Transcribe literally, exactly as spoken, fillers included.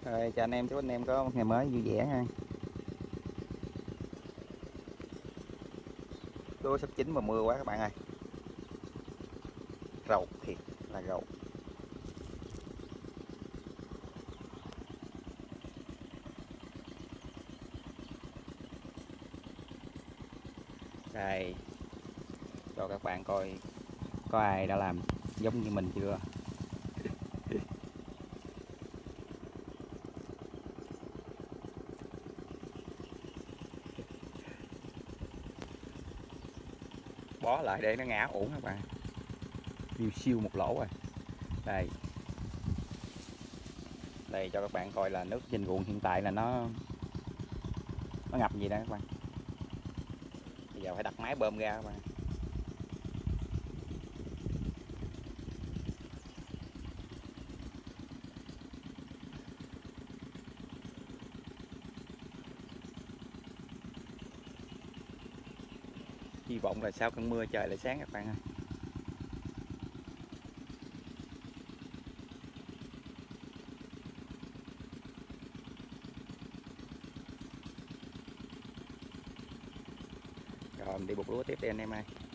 Rồi, chào anh em, chúc anh em có một ngày mới vui vẻ ha. Lúa sắp chín mà mưa quá các bạn ơi. Rầu thiệt là rầu. Đây, cho các bạn coi có ai đã làm giống như mình chưa. Bó lại để nó ngã ổn các bạn. Siêu siêu một lỗ rồi. Đây. Đây cho các bạn coi là nước trên ruộng hiện tại là nó nó ngập gì đó các bạn. Bây giờ phải đặt máy bơm ra các bạn. Hy vọng là sau cơn mưa trời lại sáng các bạn ơi. Rồi mình đi bục lúa tiếp đi anh em ơi.